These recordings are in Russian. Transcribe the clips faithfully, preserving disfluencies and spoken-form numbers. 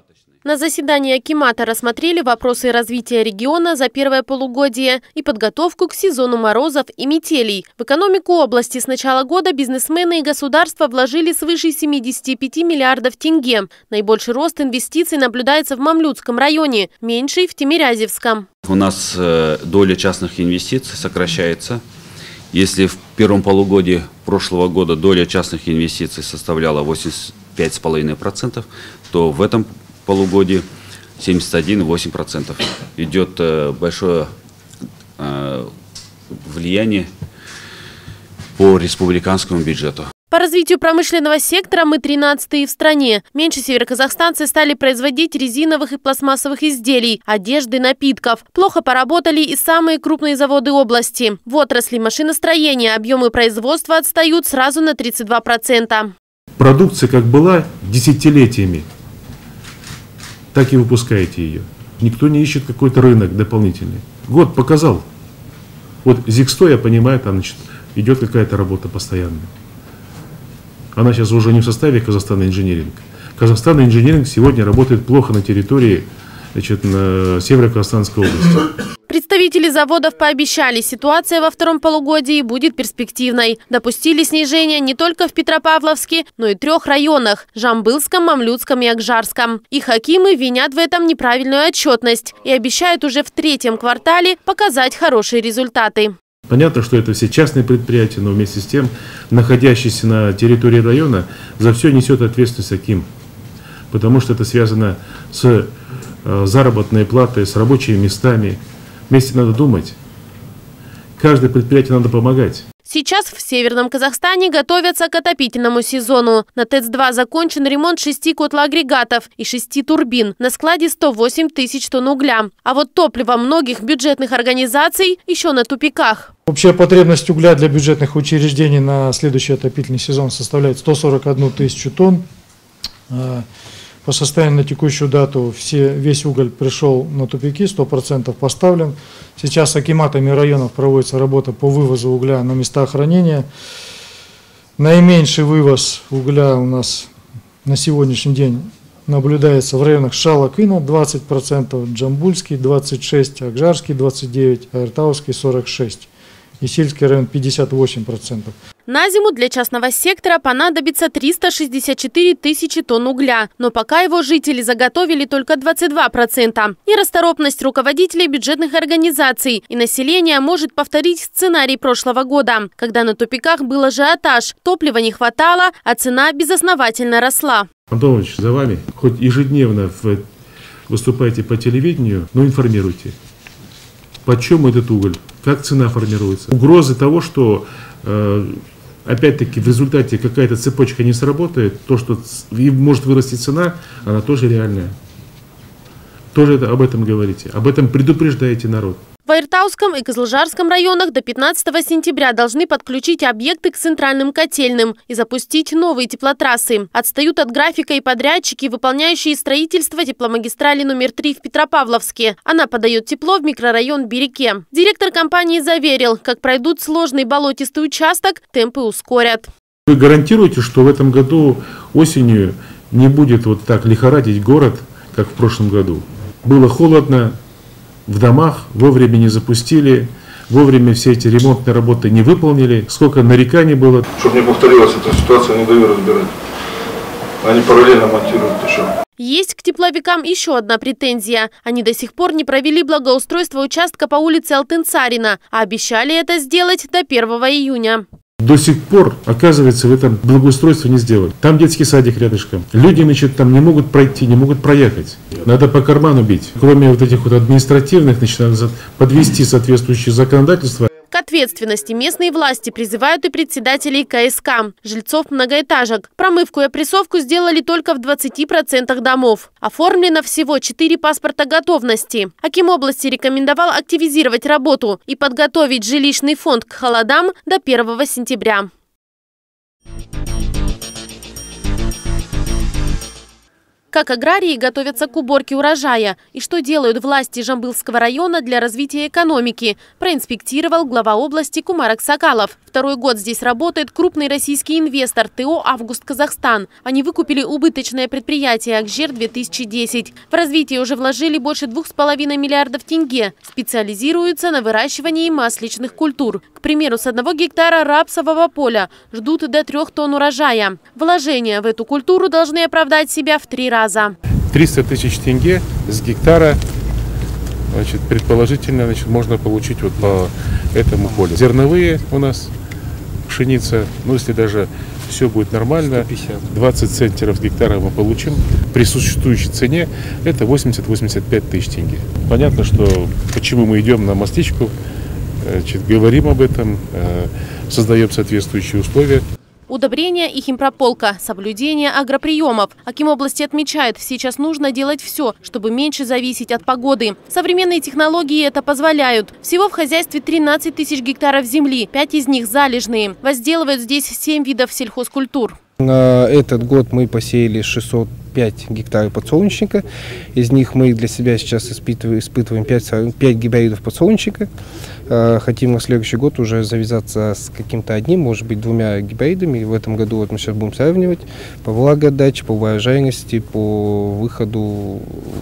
На заседании акимата рассмотрели вопросы развития региона за первое полугодие и подготовку к сезону морозов и метелей. В экономику области с начала года бизнесмены и государство вложили свыше семидесяти пяти миллиардов тенге. Наибольший рост инвестиций наблюдается в Мамлютском районе, меньший в Тимирязевском. У нас доля частных инвестиций сокращается. Если в первом полугодии прошлого года доля частных инвестиций составляла восемьдесят пять целых пять десятых процента, то в этом полугодии семьдесят один целых восемь десятых процента. Идет большое влияние по республиканскому бюджету. По развитию промышленного сектора мы тринадцатые в стране. Меньше североказахстанцы стали производить резиновых и пластмассовых изделий, одежды, напитков. Плохо поработали и самые крупные заводы области. В отрасли машиностроения объемы производства отстают сразу на тридцать два процента. Продукция как была десятилетиями, так и выпускаете ее. Никто не ищет какой-то рынок дополнительный. Год показал. Вот ЗИК-сто, я понимаю, там значит, идет какая-то работа постоянная. Она сейчас уже не в составе Казахстана инжиниринг. Казахстан инжиниринг сегодня работает плохо на территории значит, на Северо-Казахстанской области. Представители заводов пообещали, ситуация во втором полугодии будет перспективной. Допустили снижение не только в Петропавловске, но и трех районах – Жамбылском, Мамлютском и Акжарском. Их акимы винят в этом неправильную отчетность и обещают уже в третьем квартале показать хорошие результаты. Понятно, что это все частные предприятия, но вместе с тем, находящиеся на территории района, за все несет ответственность аким. Потому что это связано с э, заработной платой, с рабочими местами. Вместе надо думать. Каждое предприятие надо помогать. Сейчас в Северном Казахстане готовятся к отопительному сезону. На ТЭЦ два закончен ремонт шести котлоагрегатов и шести турбин. На складе сто восемь тысяч тонн угля. А вот топливо многих бюджетных организаций еще на тупиках. Общая потребность угля для бюджетных учреждений на следующий отопительный сезон составляет сто сорок одну тысячу тонн. По состоянию на текущую дату все, весь уголь пришел на тупики, сто процентов поставлен. Сейчас акиматами районов проводится работа по вывозу угля на места хранения. Наименьший вывоз угля у нас на сегодняшний день наблюдается в районах Шалакына двадцать процентов, Джамбульский двадцать шесть процентов, Акжарский двадцать девять процентов, Айртауский сорок шесть процентов. И сельский район пятьдесят восемь процентов. На зиму для частного сектора понадобится триста шестьдесят четыре тысячи тонн угля, но пока его жители заготовили только двадцать два процента. Нерасторопность руководителей бюджетных организаций и населения может повторить сценарий прошлого года, когда на тупиках был ажиотаж, топлива не хватало, а цена безосновательно росла. Антонович, за вами хоть ежедневно выступайте по телевидению, но информируйте. Почем этот уголь? Как цена формируется? Угрозы того, что э, опять-таки в результате какая-то цепочка не сработает, то, что может вырасти цена, она тоже реальная. Тоже это, об этом говорите, об этом предупреждаете народ. В Айртауском и Кызылжарском районах до пятнадцатого сентября должны подключить объекты к центральным котельным и запустить новые теплотрассы. Отстают от графика и подрядчики, выполняющие строительство тепломагистрали номер три в Петропавловске. Она подает тепло в микрорайон Береке. Директор компании заверил, как пройдут сложный болотистый участок, темпы ускорят. Вы гарантируете, что в этом году осенью не будет вот так лихорадить город, как в прошлом году? Было холодно. В домах вовремя не запустили, вовремя все эти ремонтные работы не выполнили. Сколько нареканий было. Чтобы не повторилась эта ситуация, не даю разбирать. Они параллельно монтируют еще. Есть к тепловикам еще одна претензия. Они до сих пор не провели благоустройство участка по улице Алтын-Царина, а обещали это сделать до первого июня. До сих пор, оказывается, в этом благоустройство не сделали. Там детский садик рядышком. Люди, значит, там не могут пройти, не могут проехать. Надо по карману бить. Кроме вот этих вот административных, значит, надо подвести соответствующее законодательство. К ответственности местные власти призывают и председателей ка эс ка, жильцов многоэтажек. Промывку и опрессовку сделали только в двадцати процентах домов. Оформлено всего четыре паспорта готовности. Аким области рекомендовал активизировать работу и подготовить жилищный фонд к холодам до первого сентября. Как аграрии готовятся к уборке урожая и что делают власти Жамбылского района для развития экономики, проинспектировал глава области Кумар Аксакалов. Второй год здесь работает крупный российский инвестор ТО «Август Казахстан». Они выкупили убыточное предприятие «Акжер две тысячи десять». В развитие уже вложили больше двух с половиной миллиардов тенге. Специализируются на выращивании масличных культур. К примеру, с одного гектара рапсового поля ждут до трех тонн урожая. Вложения в эту культуру должны оправдать себя в три раза. триста тысяч тенге с гектара, значит, предположительно, значит, можно получить вот по этому полю. Зерновые у нас, пшеница, ну если даже все будет нормально, двадцать центнеров с гектара мы получим. При существующей цене это восемьдесят-восемьдесят пять тысяч тенге. Понятно, что почему мы идем на масличку, значит, говорим об этом, создаем соответствующие условия. Удобрения и химпрополка, соблюдение агроприемов. Акимобласти отмечает, сейчас нужно делать все, чтобы меньше зависеть от погоды. Современные технологии это позволяют. Всего в хозяйстве тринадцать тысяч гектаров земли, пять из них залежные. Возделывают здесь семь видов сельхозкультур. На этот год мы посеяли шестьсот пять гектаров подсолнечника. Из них мы для себя сейчас испытываем, испытываем пять, пять гибридов подсолнечника. Хотим на следующий год уже завязаться с каким-то одним, может быть, двумя гибридами. В этом году вот мы сейчас будем сравнивать по влагоотдаче, по урожайности, по выходу,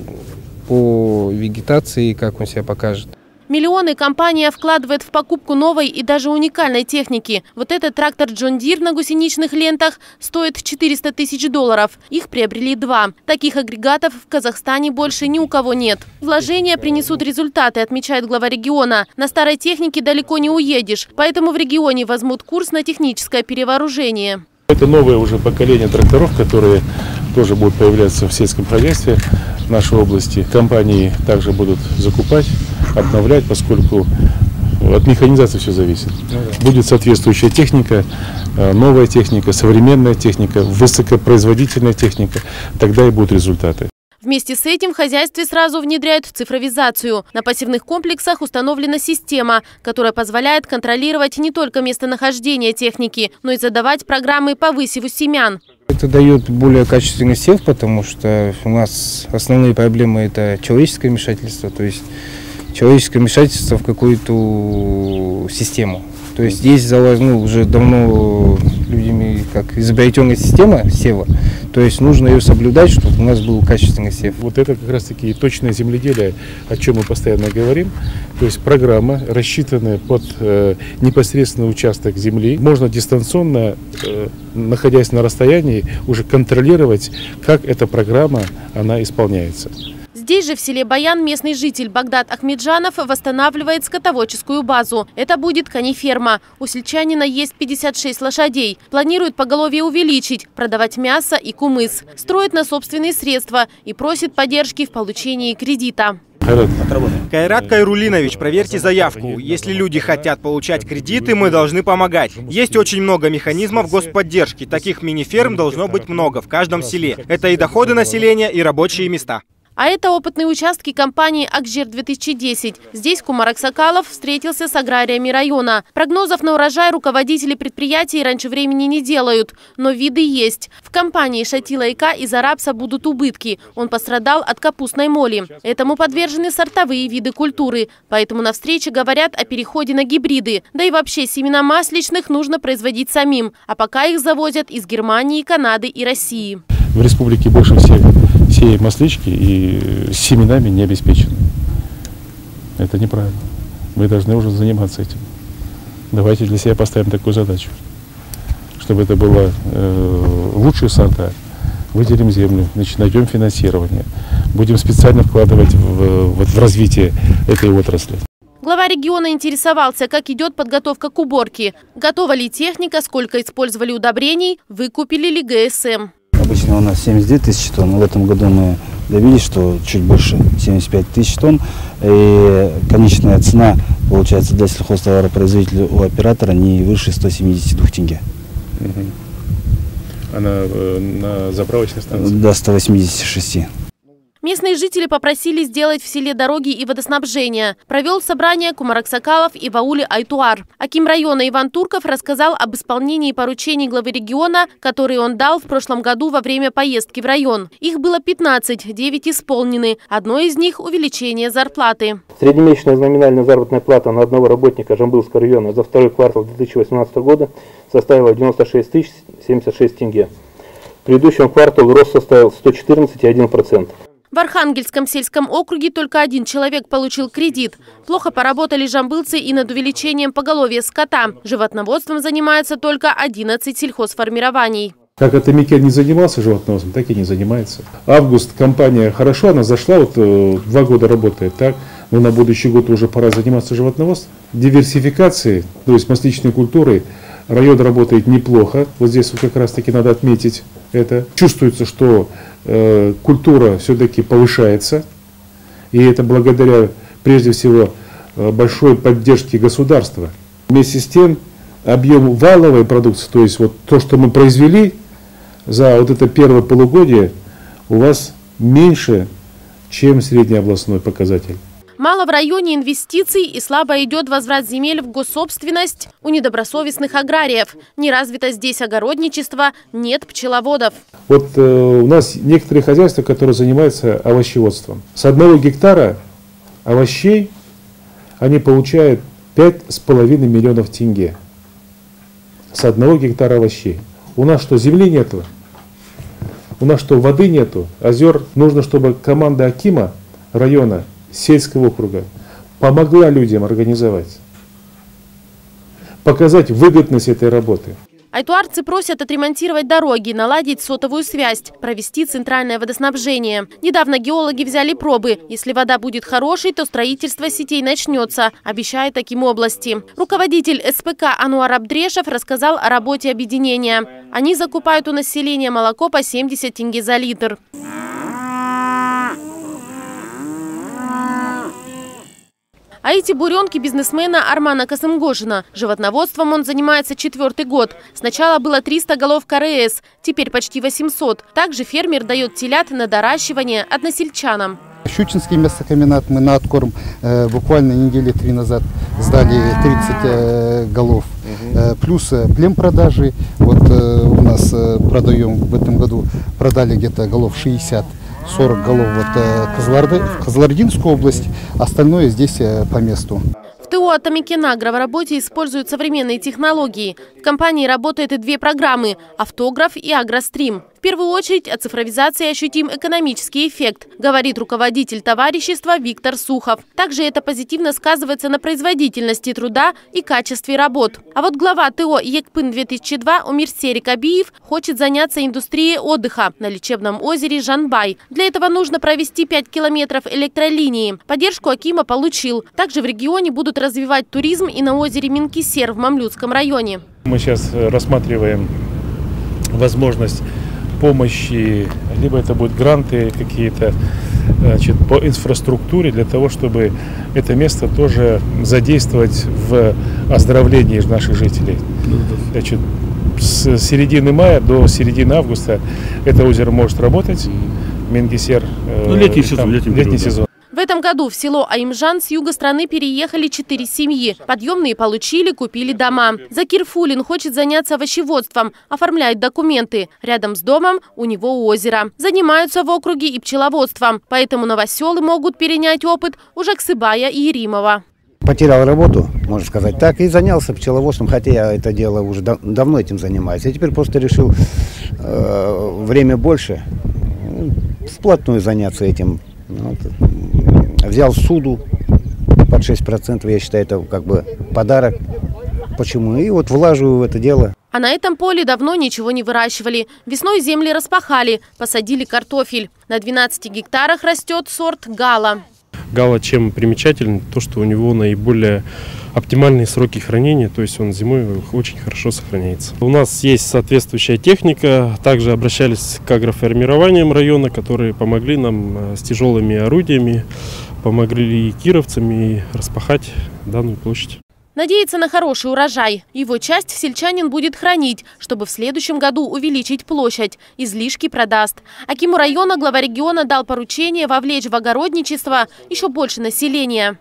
по вегетации, как он себя покажет. Миллионы компания вкладывает в покупку новой и даже уникальной техники. Вот этот трактор John Deere на гусеничных лентах стоит четыреста тысяч долларов. Их приобрели два. Таких агрегатов в Казахстане больше ни у кого нет. Вложения принесут результаты, отмечает глава региона. На старой технике далеко не уедешь, поэтому в регионе возьмут курс на техническое перевооружение. Это новое уже поколение тракторов, которые тоже будут появляться в сельском хозяйстве нашей области. Компании также будут закупать, обновлять, поскольку от механизации все зависит. Будет соответствующая техника, новая техника, современная техника, высокопроизводительная техника. Тогда и будут результаты. Вместе с этим в хозяйстве сразу внедряют цифровизацию. На посевных комплексах установлена система, которая позволяет контролировать не только местонахождение техники, но и задавать программы по высеву семян. Это дает более качественный сев, потому что у нас основные проблемы – это человеческое вмешательство, то есть человеческое вмешательство в какую-то систему. То есть здесь ну, уже давно людьми как изобретенная система сева, то есть нужно ее соблюдать, чтобы у нас был качественный сев. Вот это как раз таки точное земледелие, о чем мы постоянно говорим. То есть программа, рассчитанная под э, непосредственный участок земли. Можно дистанционно, э, находясь на расстоянии, уже контролировать, как эта программа она исполняется. Здесь же, в селе Баян, местный житель Багдад Ахмеджанов восстанавливает скотоводческую базу. Это будет конеферма. У сельчанина есть пятьдесят шесть лошадей. Планирует поголовье увеличить, продавать мясо и кумыс. Строит на собственные средства и просит поддержки в получении кредита. Кайрат Кайрулинович, проверьте заявку. Если люди хотят получать кредиты, мы должны помогать. Есть очень много механизмов господдержки. Таких мини-ферм должно быть много в каждом селе. Это и доходы населения, и рабочие места. А это опытные участки компании «Акжер две тысячи десять». Здесь Кумар Аксакалов встретился с аграриями района. Прогнозов на урожай руководители предприятий раньше времени не делают, но виды есть. В компании Шатила и К из-за рапса будут убытки. Он пострадал от капустной моли. Этому подвержены сортовые виды культуры. Поэтому на встрече говорят о переходе на гибриды. Да и вообще семена масличных нужно производить самим. А пока их завозят из Германии, Канады и России. В республике больше всех сеют маслички и семенами не обеспечены. Это неправильно. Мы должны уже заниматься этим. Давайте для себя поставим такую задачу, чтобы это было э, лучшие сорта. Выделим землю, значит, найдем финансирование. Будем специально вкладывать в, в, в развитие этой отрасли. Глава региона интересовался, как идет подготовка к уборке. Готова ли техника, сколько использовали удобрений, выкупили ли Г С М. Обычно у нас семьдесят две тысячи тонн, в этом году мы добились, что чуть больше семьдесят пять тысяч тонн. И конечная цена, получается, для сельхозтоваропроизводителя у оператора не выше ста семидесяти двух тенге. Она э, на заправочной станции? До ста восьмидесяти шести. Местные жители попросили сделать в селе дороги и водоснабжение. Провел собрание Кумар Аксакалов и Ваули Айтуар. Аким района Иван Турков рассказал об исполнении поручений главы региона, которые он дал в прошлом году во время поездки в район. Их было пятнадцать, девять исполнены. Одно из них – увеличение зарплаты. Среднемесячная номинальная заработная плата на одного работника Жамбылского района за второй квартал две тысячи восемнадцатого года составила девяносто шесть тысяч семьдесят шесть тенге. В предыдущем квартале рост составил сто четырнадцать целых одна десятая процента. В Архангельском сельском округе только один человек получил кредит. Плохо поработали жамбылцы и над увеличением поголовья скота. Животноводством занимается только одиннадцать сельхозформирований. Как Атамикен не занимался животноводством, так и не занимается. Август компания хорошо, она зашла, вот э, два года работает, так, но на будущий год уже пора заниматься животноводством. Диверсификацией, то есть масличной культурой, район работает неплохо. Вот здесь вот как раз таки надо отметить это. Чувствуется, что э, культура все-таки повышается. И это благодаря, прежде всего, э, большой поддержке государства. Вместе с тем, объем валовой продукции, то есть вот то, что мы произвели за вот это первое полугодие, у вас меньше, чем среднеобластной показатель. Мало в районе инвестиций и слабо идет возврат земель в госсобственность у недобросовестных аграриев. Не развито здесь огородничество, нет пчеловодов. Вот э, у нас некоторые хозяйства, которые занимаются овощеводством. С одного гектара овощей они получают пять с половиной миллионов тенге. С одного гектара овощей. У нас что, земли нету? У нас что, воды нету? Озер? Нужно, чтобы команда акима района, сельского округа помогла людям организовать, показать выгодность этой работы. Айтуарцы просят отремонтировать дороги, наладить сотовую связь, провести центральное водоснабжение. Недавно геологи взяли пробы. Если вода будет хорошей, то строительство сетей начнется, обещает Аким области. Руководитель эс пэ ка Ануар Абдрешев рассказал о работе объединения. Они закупают у населения молоко по семьдесят тенге за литр. А эти буренки бизнесмена Армана Касымгожина. Животноводством он занимается четвертый год. Сначала было триста голов ка эр эс, теперь почти восемьсот. Также фермер дает телят на доращивание односельчанам. Щучинский мясокомбинат мы на откорм э, буквально недели три назад сдали тридцать э, голов. Э, плюс э, племпродажи. Вот э, у нас э, продаем в этом году, продали где-то голов шестьдесят. сорок голов вот, э, в Кызылординскую область, остальное здесь э, по месту. В ТО «Атамикена» агроработе используют современные технологии. В компании работают и две программы – «Автограф» и «Агрострим». В первую очередь от цифровизации ощутим экономический эффект, говорит руководитель товарищества Виктор Сухов. Также это позитивно сказывается на производительности труда и качестве работ. А вот глава ТО «Екпын две тысячи два» Умир Серик Абиев хочет заняться индустрией отдыха на лечебном озере Жанбай. Для этого нужно провести пять километров электролинии. Поддержку Акима получил. Также в регионе будут развивать туризм и на озере Минкисер в Мамлютском районе. Мы сейчас рассматриваем возможность помощи, либо это будут гранты какие-то, значит, по инфраструктуре для того, чтобы это место тоже задействовать в оздоровлении наших жителей. Значит, с середины мая до середины августа это озеро может работать. Минкисер, ну, летний сезон. Там, летний летний сезон. В этом году в село Аимжан с юга страны переехали четыре семьи. Подъемные получили, купили дома. Закир Фулин хочет заняться овощеводством, оформляет документы. Рядом с домом у него озеро. Занимаются в округе и пчеловодством, поэтому новоселы могут перенять опыт у Жаксыбая и Еримова. Потерял работу, можно сказать так, и занялся пчеловодством, хотя я это дело уже дав давно этим занимаюсь. Я теперь просто решил э, время больше, вплотную заняться этим. Вот. Взял суду под шесть процентов, я считаю, это как бы подарок. Почему? И вот влаживаю в это дело. А на этом поле давно ничего не выращивали. Весной земли распахали, посадили картофель. На двенадцати гектарах растет сорт Гала. Гала чем примечателен? То, что у него наиболее оптимальные сроки хранения, то есть он зимой очень хорошо сохраняется. У нас есть соответствующая техника, также обращались к агроформированиям района, которые помогли нам с тяжелыми орудиями, помогли и кировцам и распахать данную площадь. Надеется на хороший урожай. Его часть сельчанин будет хранить, чтобы в следующем году увеличить площадь. Излишки продаст. Акиму района глава региона дал поручение вовлечь в огородничество еще больше населения.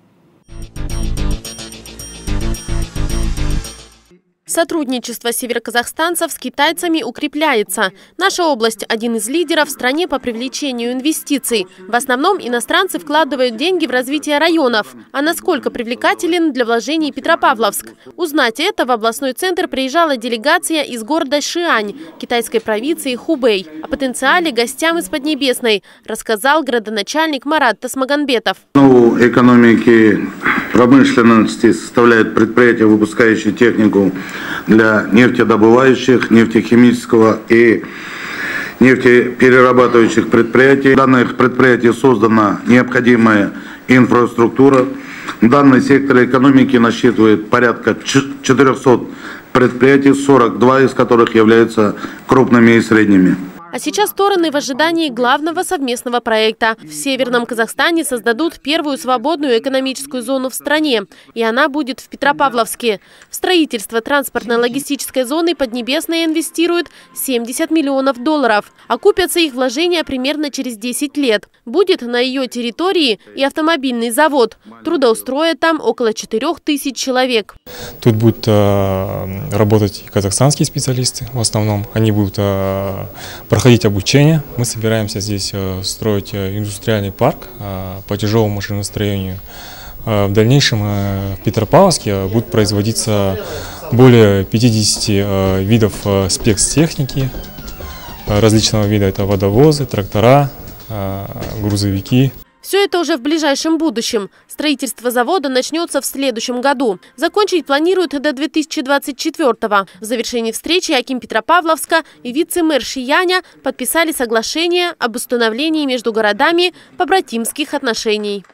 Сотрудничество североказахстанцев с китайцами укрепляется. Наша область – один из лидеров в стране по привлечению инвестиций. В основном иностранцы вкладывают деньги в развитие районов. А насколько привлекателен для вложений Петропавловск? Узнать это в областной центр приезжала делегация из города Шиань, китайской провинции Хубэй. О потенциале гостям из Поднебесной рассказал градоначальник Марат Тасмаганбетов. Основу экономики промышленности составляют предприятия, выпускающие технику для нефтедобывающих, нефтехимического и нефтеперерабатывающих предприятий. В данных предприятиях создана необходимая инфраструктура. Данный сектор экономики насчитывает порядка четырёхсот предприятий, сорок два из которых являются крупными и средними. А сейчас стороны в ожидании главного совместного проекта. В Северном Казахстане создадут первую свободную экономическую зону в стране. И она будет в Петропавловске. В строительство транспортно-логистической зоны Поднебесная инвестирует семьдесят миллионов долларов. Окупятся их вложения примерно через десять лет. Будет на ее территории и автомобильный завод. Трудоустроят там около четырёх тысяч человек. Тут будут э, работать казахстанские специалисты в основном. Они будут э, проходить обучение. Мы собираемся здесь э, строить э, индустриальный парк э, по тяжелому машиностроению. Э, в дальнейшем э, в Петропавловске будут производиться более пятидесяти э, видов э, спецтехники э, различного вида. Это водовозы, трактора, э, грузовики. Все это уже в ближайшем будущем. Строительство завода начнется в следующем году. Закончить планируют до две тысячи двадцать четвёртого. В завершении встречи аким Петропавловска и вице-мэр Шияня подписали соглашение об установлении между городами побратимских отношений.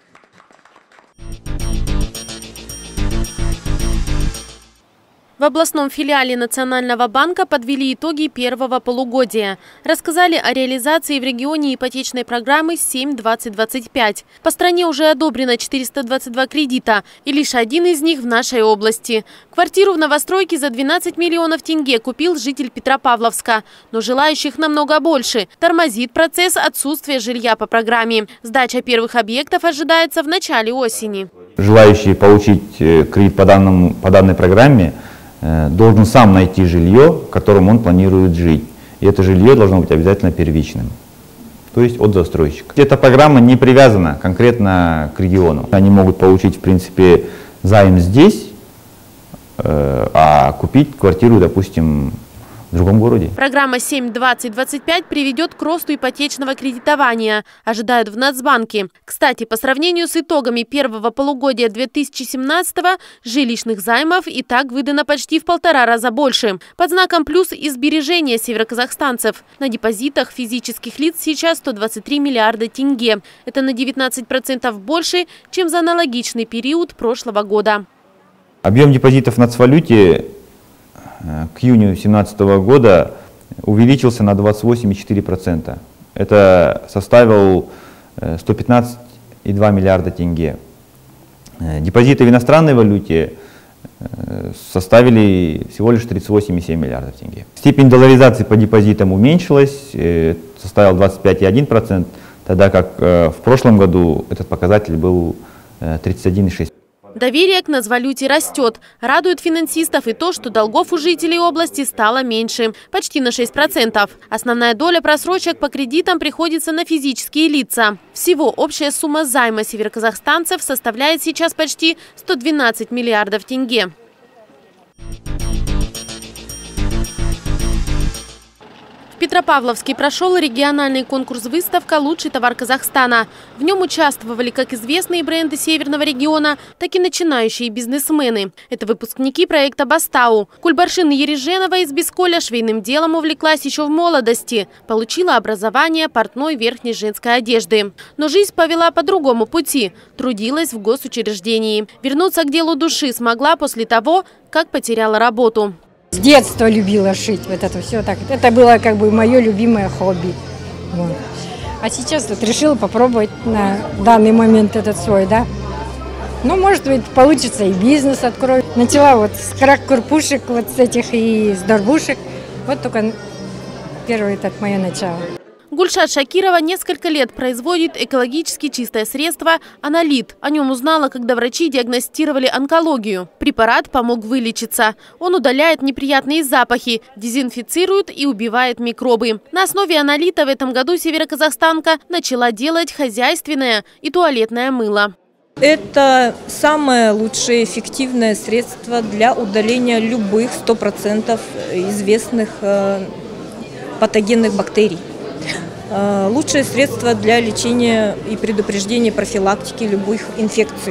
В областном филиале Национального банка подвели итоги первого полугодия. Рассказали о реализации в регионе ипотечной программы семь двадцать двадцать пять. По стране уже одобрено четыреста двадцать два кредита, и лишь один из них в нашей области. Квартиру в новостройке за двенадцать миллионов тенге купил житель Петропавловска. Но желающих намного больше. Тормозит процесс отсутствия жилья по программе. Сдача первых объектов ожидается в начале осени. Желающий получить кредит по, данному, по данной программе должен сам найти жилье, в котором он планирует жить. И это жилье должно быть обязательно первичным, то есть от застройщика. Эта программа не привязана конкретно к региону. Они могут получить, в принципе, займ здесь, а купить квартиру, допустим, в другом городе. Программа семь двадцать двадцать пять приведет к росту ипотечного кредитования, ожидают в Нацбанке. Кстати, по сравнению с итогами первого полугодия две тысячи семнадцатого, жилищных займов и так выдано почти в полтора раза больше. Под знаком плюс и сбережения североказахстанцев. На депозитах физических лиц сейчас сто двадцать три миллиарда тенге. Это на девятнадцать процентов больше, чем за аналогичный период прошлого года. Объем депозитов в нацвалюте к июню две тысячи семнадцатого года увеличился на двадцать восемь и четыре десятых процента. Это составил сто пятнадцать и два миллиарда тенге. Депозиты в иностранной валюте составили всего лишь тридцать восемь и семь десятых миллиардов тенге. Степень долларизации по депозитам уменьшилась, составила двадцать пять и один десятый процент, тогда как в прошлом году этот показатель был тридцать один и шесть десятых процента. Доверие к нацвалюте растет. Радует финансистов и то, что долгов у жителей области стало меньше. Почти на шесть процентов. Основная доля просрочек по кредитам приходится на физические лица. Всего общая сумма займа североказахстанцев составляет сейчас почти сто двенадцать миллиардов тенге. В Петропавловске прошел региональный конкурс-выставка «Лучший товар Казахстана». В нем участвовали как известные бренды Северного региона, так и начинающие бизнесмены. Это выпускники проекта «Бастау». Кульбаршин Ереженова из Бесколя швейным делом увлеклась еще в молодости. Получила образование портной верхней женской одежды. Но жизнь повела по другому пути. Трудилась в госучреждении. Вернуться к делу души смогла после того, как потеряла работу. С детства любила шить, вот это все так. Это было как бы мое любимое хобби. Вот. А сейчас вот решила попробовать на данный момент этот свой, да, Ну, может быть, получится и бизнес открою. Начала вот с крак-курпушек, вот с этих и с горбушек. Вот только первое это мое начало. Гульшат Шакирова несколько лет производит экологически чистое средство «Анолит». О нем узнала, когда врачи диагностировали онкологию. Препарат помог вылечиться. Он удаляет неприятные запахи, дезинфицирует и убивает микробы. На основе «Анолита» в этом году североказахстанка начала делать хозяйственное и туалетное мыло. Это самое лучшее эффективное средство для удаления любых сто процентов известных э, патогенных бактерий. Э, лучшее средство для лечения и предупреждения профилактики любых инфекций.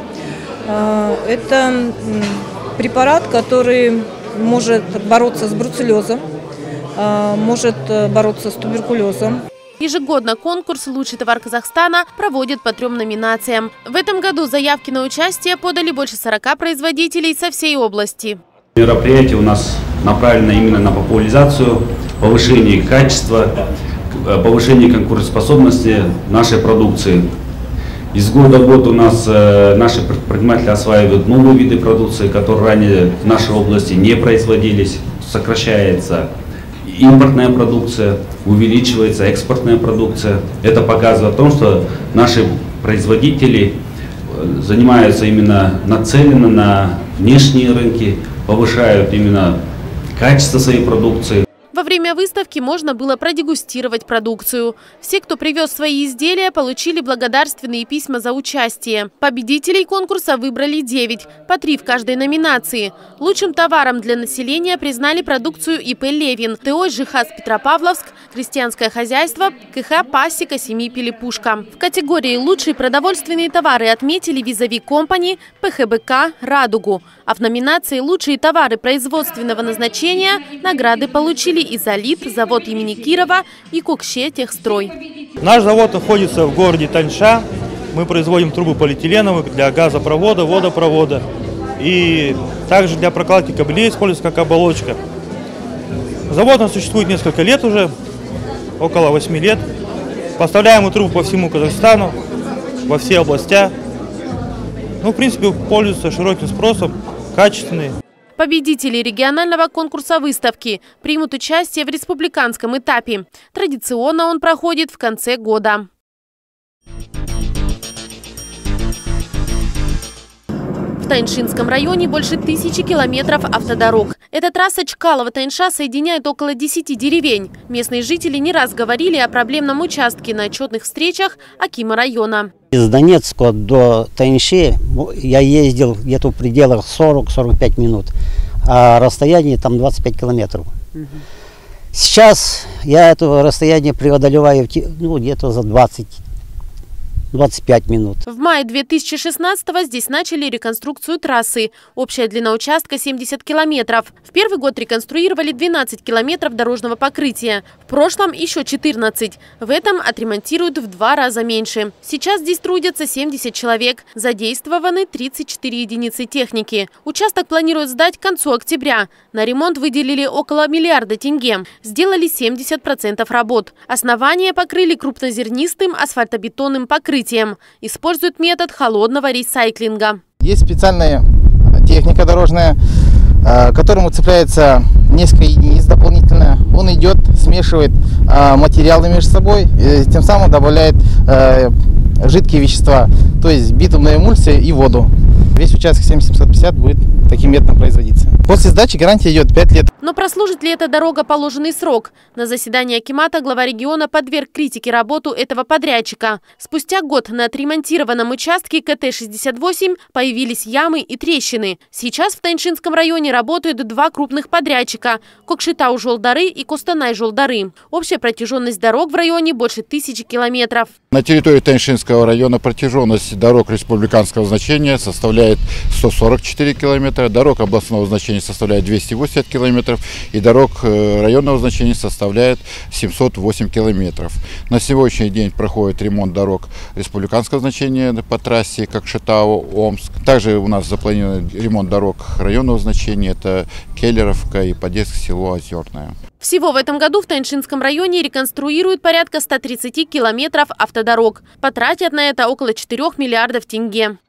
Э, это препарат, который может бороться с бруцеллезом, э, может бороться с туберкулезом. Ежегодно конкурс «Лучший товар Казахстана» проводят по трем номинациям. В этом году заявки на участие подали больше сорока производителей со всей области. Мероприятие у нас направлено именно на популяризацию, повышение качества, повышение конкурентоспособности нашей продукции. Из года в год у нас наши предприниматели осваивают новые виды продукции, которые ранее в нашей области не производились, сокращается импортная продукция, увеличивается экспортная продукция. Это показывает о том, что наши производители занимаются именно нацеленно на внешние рынки, повышают именно качество своей продукции. Во время выставки можно было продегустировать продукцию. Все, кто привез свои изделия, получили благодарственные письма за участие. Победителей конкурса выбрали девять, по три в каждой номинации. Лучшим товаром для населения признали продукцию ИП «Левин», ТО «Жихаз Петропавловск», крестьянское хозяйство, КХ «Пасека» семьи Пилипушка. В категории «Лучшие продовольственные товары» отметили «Визави Компани», ПХБК «Радугу». А в номинации «Лучшие товары производственного назначения» награды получили «Изолит», завод имени Кирова и Кокше Техстрой. Наш завод находится в городе Таньша. Мы производим трубы полиэтиленовые для газопровода, водопровода. И также для прокладки кабелей используется как оболочка. Завод у нас существует несколько лет уже, около восьми лет. Поставляем мы трубы по всему Казахстану, во все области. Ну, в принципе, пользуются широким спросом, качественные. Победители регионального конкурса выставки примут участие в республиканском этапе. Традиционно он проходит в конце года. В Тайншинском районе больше тысячи километров автодорог. Эта трасса Чкалово-Тайнша соединяет около десяти деревень. Местные жители не раз говорили о проблемном участке на отчетных встречах акима района. Из Донецка до Тайнши я ездил где-то в пределах сорок-сорок пять минут, а расстояние там двадцать пять километров. Угу. Сейчас я это расстояние преодолеваю ну, где-то за двадцать двадцать пять минут. В мае две тысячи шестнадцатого здесь начали реконструкцию трассы. Общая длина участка семьдесят километров. В первый год реконструировали двенадцать километров дорожного покрытия. В прошлом еще четырнадцать. В этом отремонтируют в два раза меньше. Сейчас здесь трудятся семьдесят человек. Задействованы тридцать четыре единицы техники. Участок планируют сдать к концу октября. На ремонт выделили около миллиарда тенге. Сделали семьдесят процентов работ. Основание покрыли крупнозернистым асфальтобетонным покрытием. Используют метод холодного ресайклинга. Есть специальная техника дорожная, к которому цепляется несколько единиц дополнительно. Он идет, смешивает материалы между собой, тем самым добавляет жидкие вещества, то есть битумная эмульсия и воду. Весь участок семь тысяч семьсот пятьдесят будет таким методом производиться. После сдачи гарантия идет пять лет. Но прослужит ли эта дорога положенный срок? На заседании акимата глава региона подверг критике работу этого подрядчика. Спустя год на отремонтированном участке ка тэ шестьдесят восемь появились ямы и трещины. Сейчас в Тайншинском районе работают два крупных подрядчика – Кокшетау-Жолдары и Костанай-Жолдары. Общая протяженность дорог в районе больше тысячи километров. На территории Тайншинского района протяженность дорог республиканского значения составляет сто сорок четыре километра, дорог областного значения составляет двести восемьдесят километров и дорог районного значения составляет семьсот восемь километров. На сегодняшний день проходит ремонт дорог республиканского значения по трассе Кокшетау-Омск. Также у нас запланирован ремонт дорог районного значения, это Келлеровка и Подельск, село Озерное. Всего в этом году в Тайншинском районе реконструируют порядка ста тридцати километров автодорог. Потратят на это около четырёх миллиардов тенге.